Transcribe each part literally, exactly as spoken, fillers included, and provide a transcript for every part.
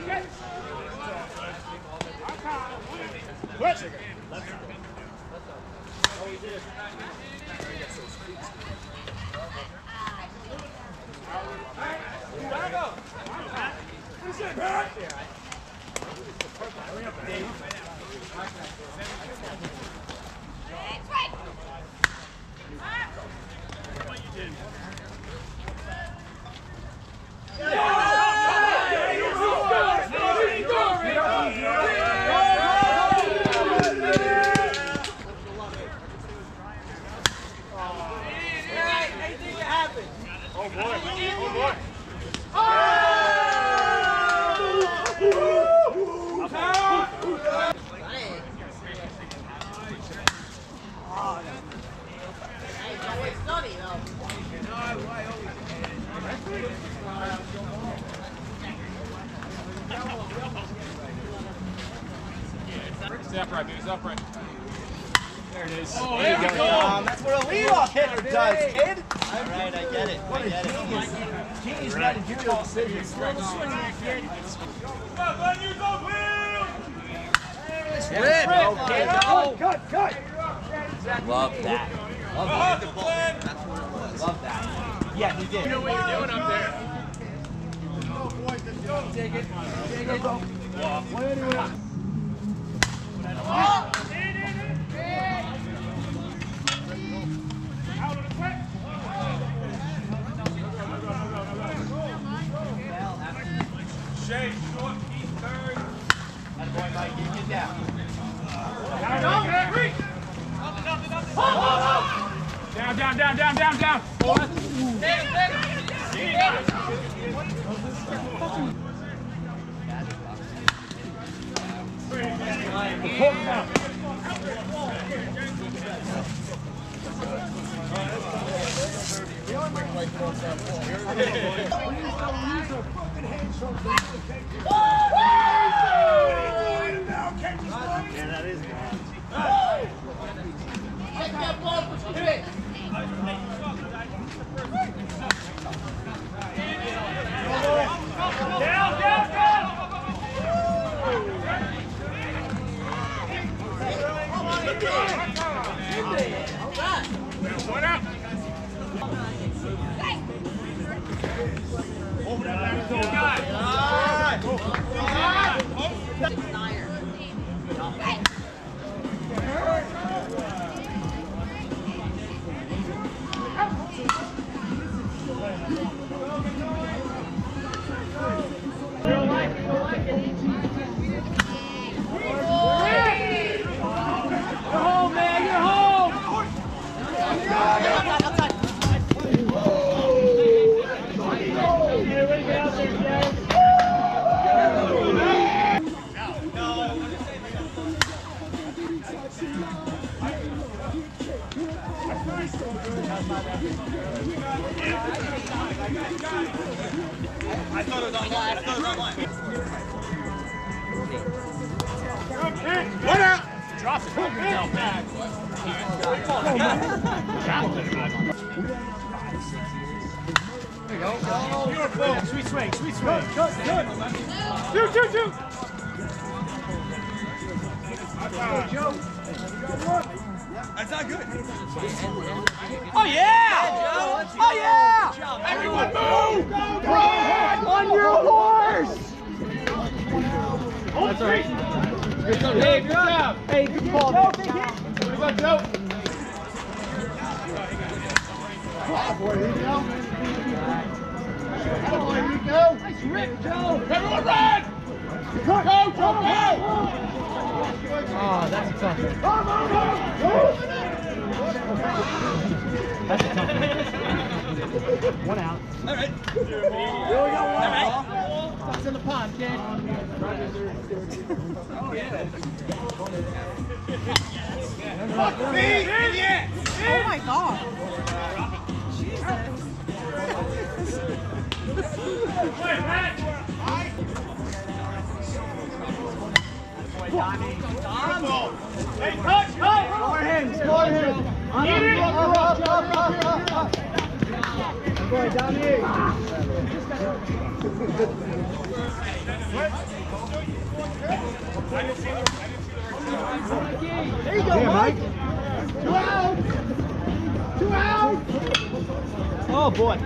Stay upright, dude. Stay upright. There it is. Oh, there we go. Um, that's what a leadoff hitter does, kid. All right, I get it. What I a get genius. it. Genius managerial decision. Slow swing that kid. Rip. Okay, cut, cut, cut. Love that. Love that. That's what it was. Love that. Yeah, he did. You know what you're doing up there. Take it. Take it, bro. One anywhere. Shake, short, keep third. That boy, Mike, you get down. Down, down, down, down, down, down. One out. Over that last goal, guys. I thought it was online. I thought it was online. One out. Drop it. Down back. There you go. Beautiful. Sweet swing, sweet swing. Cut, cut. Shoot, shoot, shoot. Joe. That's not good. Oh, yeah! Oh, yeah! Everyone move. On your horse! That's right. Good job, Hey, good job. Hey, good ball, man. Good luck, Joe. Nice rip, Joe! Everyone run. Go, go, go. Oh, that's a tough one. That's a tough one. One out. All right. Here we go, one. All right. Ducks in the pond, kid. Oh my god. Hey, cut, cut. Score him, score him. Get it. Up, up, up, up, up, up. Good boy, down here. There you go, Mike. Two out. Two out. Oh boy.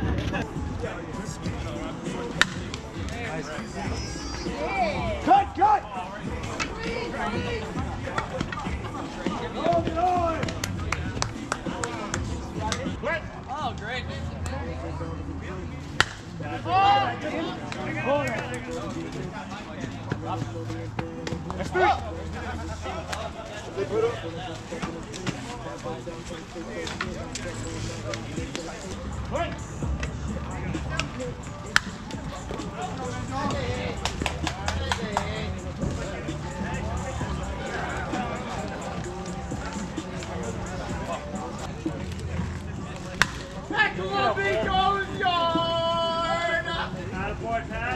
Cut, cut. Hold it on. Oh, great. That's three. Back to one big goes yard. Attaboy, Pat.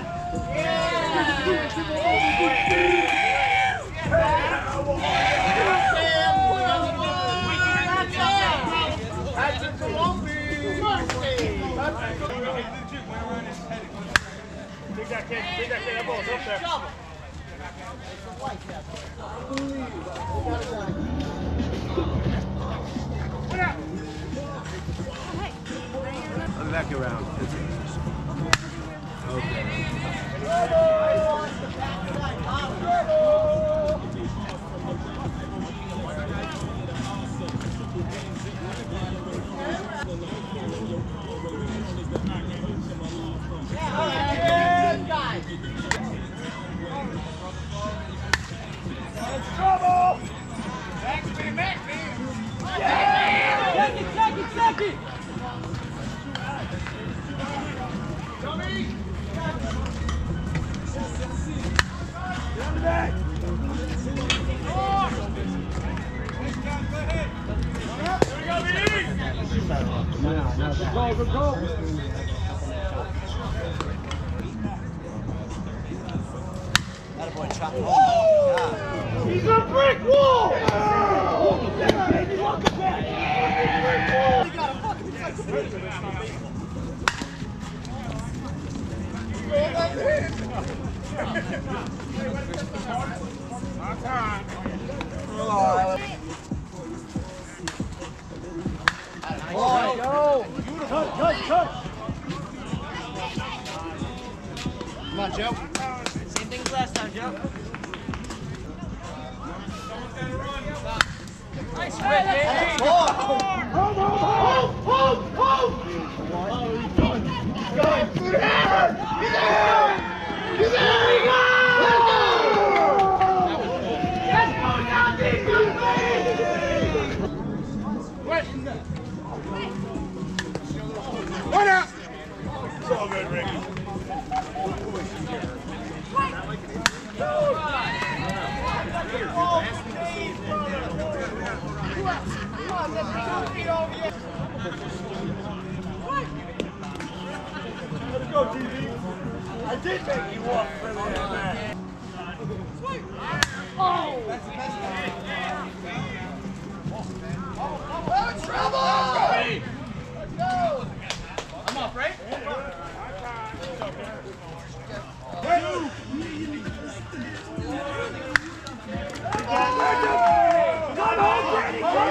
Take that kid, take that kid, that ball's up there. Let me back you around. Trouble. Second, second, second. Down the back. Go, go, go. Attaboy, chop it home. He's a brick wall. Yeah, baby, welcome back. You got a fucking Oh, go. Cut, cut, cut. Come on, Joe. Same thing as last time, Joe. Nice hit, baby. Hold, hold, hold, hold, hold. Oh, he's done. He's done. He's there. He's there. He's there. He goes. Let's go. Let's go now, defense, baby. One out. It's all good, Ricky. Let's go, T V. I did make you walk for that, man. Oh! That's the best oh, trouble! Let's go! I'm off, right? Come on, Danny! Come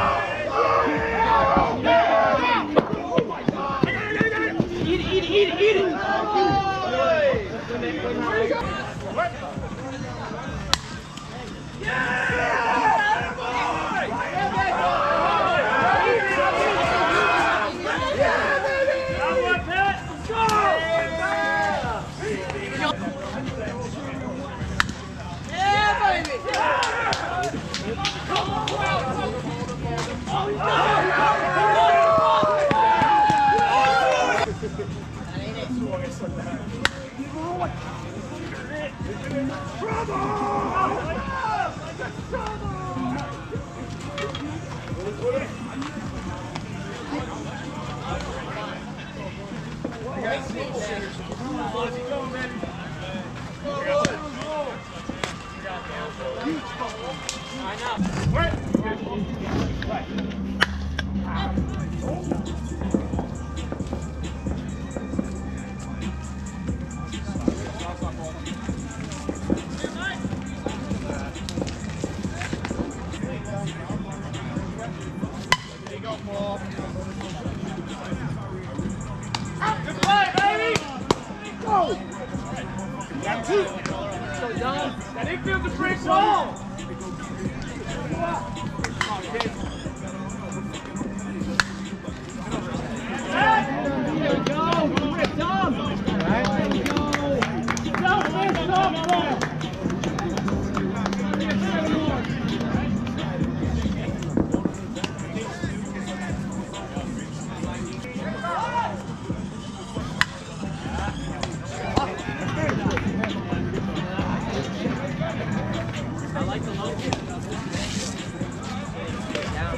on! Eat it, eat it, eat it, eat it. That infield's a free ball! There we go! Quick, Tom! There we go! Don't miss softball! I like the low kick. Down.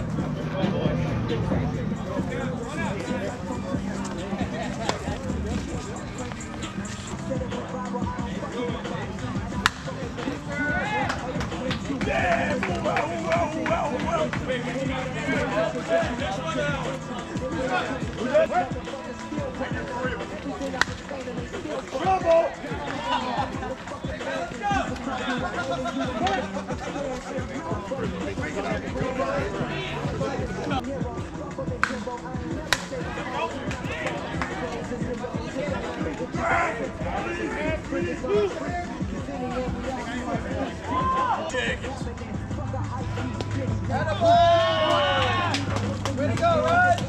Way to go, Rod!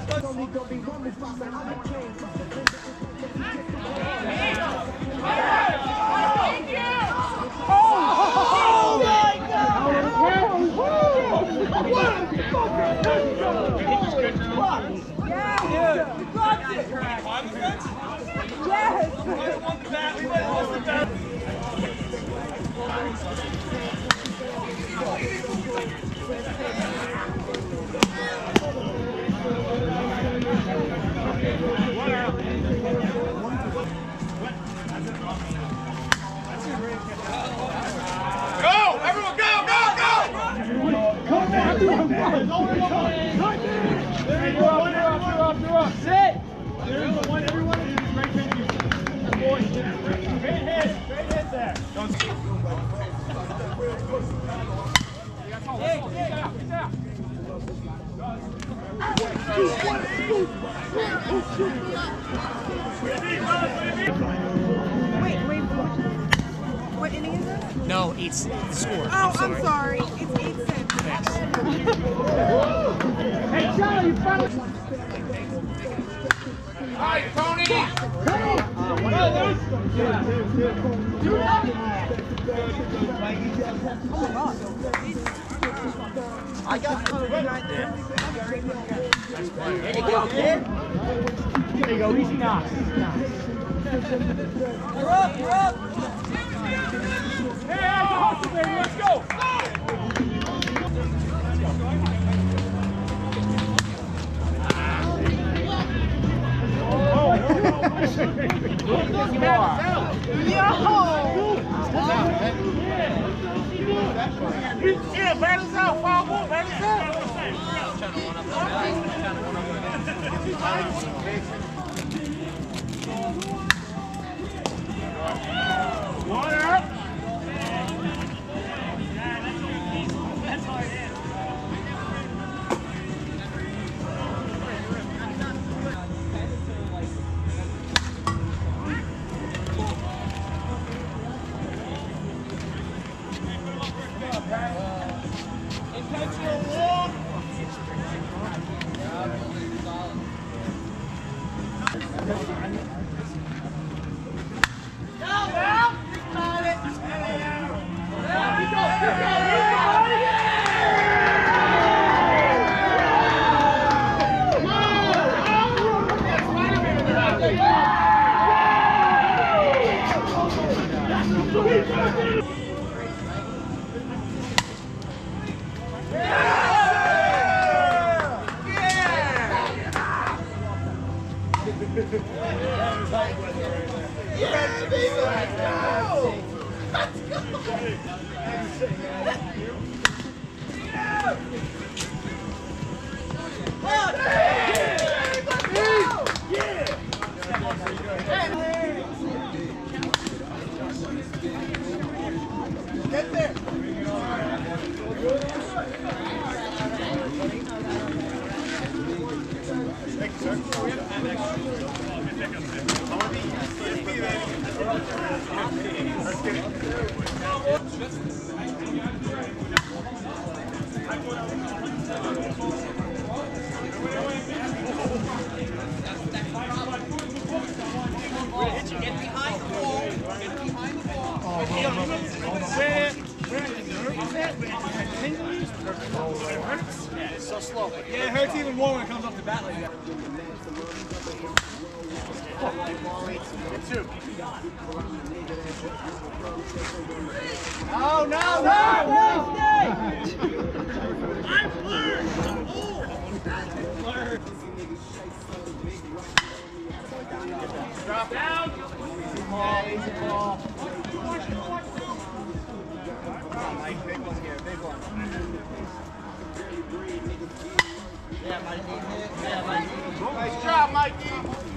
Go! Everyone go! Go! Go! Come on! There you go! One, you're up, you're up, you're up. Sit! There's the one, everyone is right behind you. Boy, great hit, great hit there. Don't see. Hey, get out, get out. Wait, wait, what? What inning is it? No, it's the score. Oh, I'm sorry. I'm sorry. It's eight six. Hey, Charlie, you finally. Hi, Tony! Come on! Go, Luke! Do that! Oh my God. I got it right there. There you go, kid. There you go, easy knock. You're up, you're up. Hey, that's a hustle, baby, let's go! Yeah, battles out, foul ball, battles out. Water up. Intentional walk. Down, down. Got it. There we go. There we Get there. Thank you, sir. I want to be C S P, baby. Get behind the ball. Get behind the ball. Where, where the nerve is at, where my tingles, it hurts. Yeah, it's so slow. Yeah, it hurts even more when it comes off the bat like that. Two. Oh, no, no, no, stay! I'm blurred! Blurred. Drop down. Easy ball, easy ball. Mike, big one here, big one. Yeah, Mikey. Yeah, Mikey. Nice job, Mikey.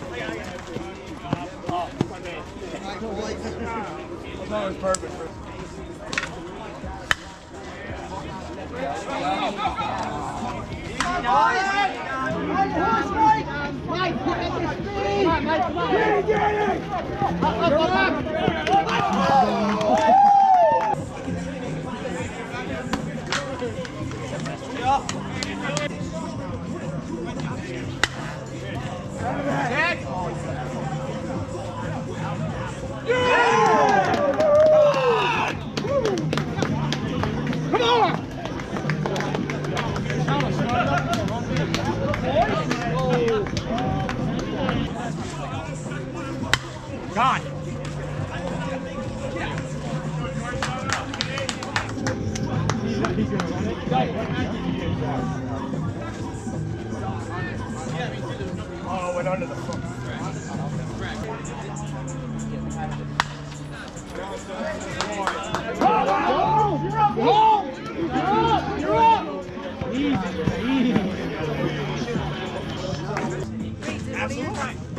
Oh, my man. That was perfect. Mike, get at the speed! Come on, Mike, come on! Get it, get it! Up, up, up, Jack! Come on! God! Oh, went under the foot. You're up! You're up! You're up! Easy, easy. Absolutely.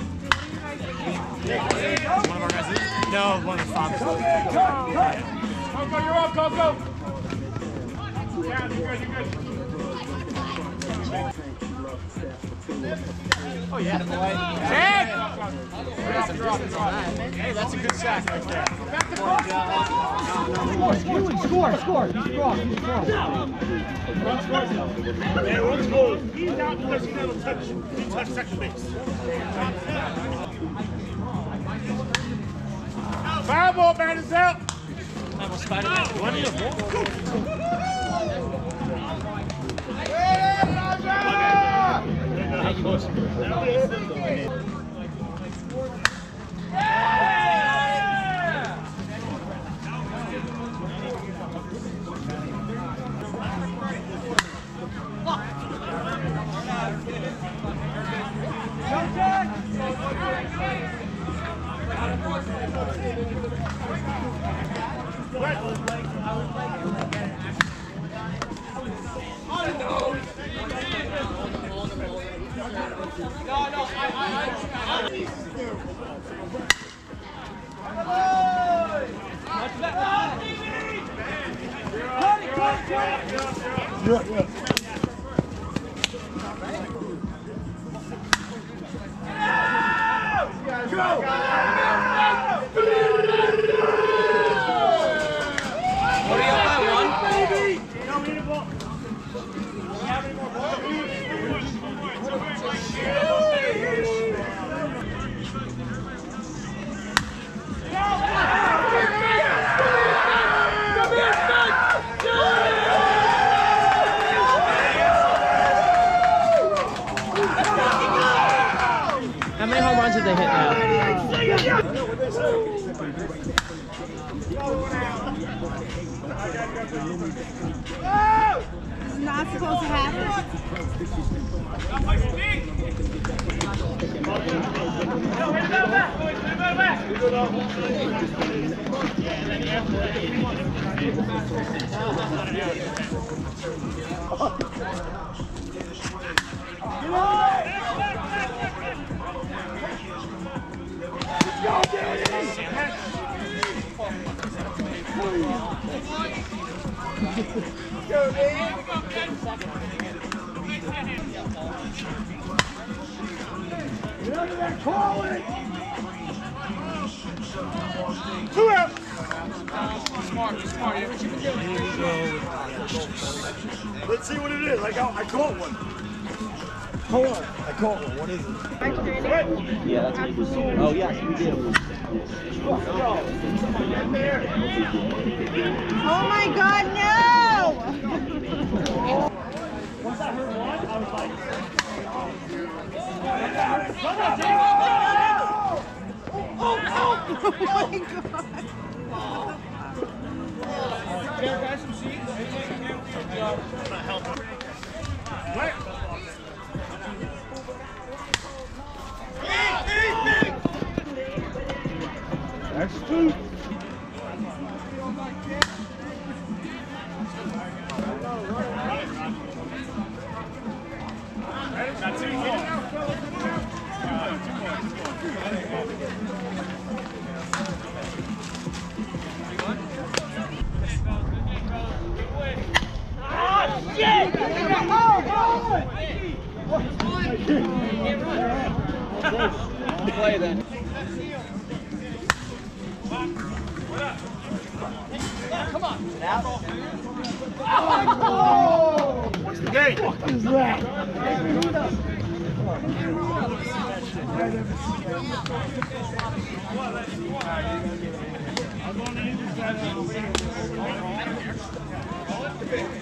One of our guys is? No, one of the fathers. Go, go, you're up, go, go! Yeah, you're good, you're good. Oh, yeah, boy. Hey! Hey, that's a good shot right there. Score, score, score. He's strong, he's strong. Hey, one goal. He's out because he never touched. He touched second base. Foul ball, man, is out. One of your Yeah, yeah. What do you have, one? No, we need a ball. Do you have any more balls? How many home runs did they hit now? It's not supposed to happen. Get under that, call it! Two out. Smart, smart. Let's see what it is. I got, I caught one. Hold on. I caught one. What is it? Yeah, that's what you said. Oh, yes, we did. Oh my God, no! Once I heard one, I was like, Oh my God! there, guys, some seats. Wait. That's two. Got two more. Ah, shit! Play then. Come on. What's the game? What is that? I'm going to use that.